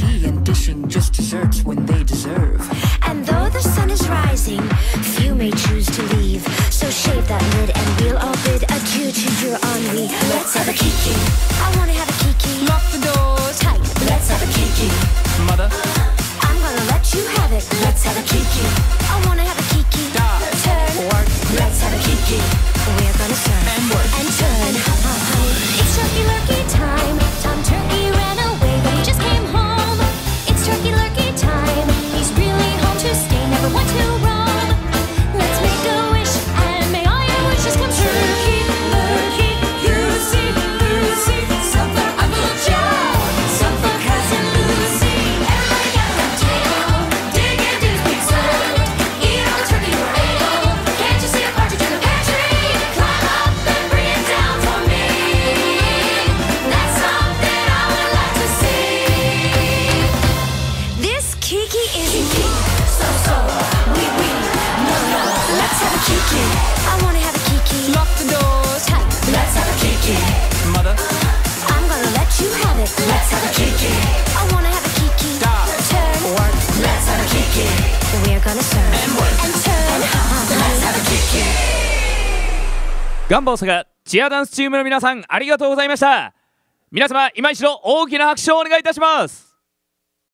tea and dishing just desserts when they deserve. And though the sun is rising, few may choose to leave. So shave that lid and we'll all bid adieu to your ennui. Let's have a kiki. I wanna have a kiki. Lock the doors Tight. Let's have a kiki. Mother, I'm gonna let you have it. Let's have a kiki. I wanna have a kiki. Turn. work, Let's have a kiki. We're gonna turn and work. and turn. It's turkey lurkey time. Tom Turkey ran away, but he just came home. It's turkey lurkey time. He's really home to stay, never want to roam. Let's make a wish and may all your wishes come true. Turkey lurkey, goosey, goosey. Some for Uncle Joe, some for Cousin Lucy. Everybody got a tail. Dig into his big soul. Eat all the turkey you're able. Can't you see a partridge in the pantry? Climb up and bring it down for me. That's something I would like to see. This kiki is unique. So, we, no. Let's have a kiki. I wanna have a kiki. Lock the doors, Tight. Let's have a kiki. mother, I'm gonna let you have it. Let's have a kiki. I wanna have a kiki. Turn. work, Let's have a kiki. We're gonna serve and work. and turn. Let's have a kiki. ガンバ大阪チアダンスチームの皆さんありがとうございました。皆様今一度大きな拍手をお願いいたします。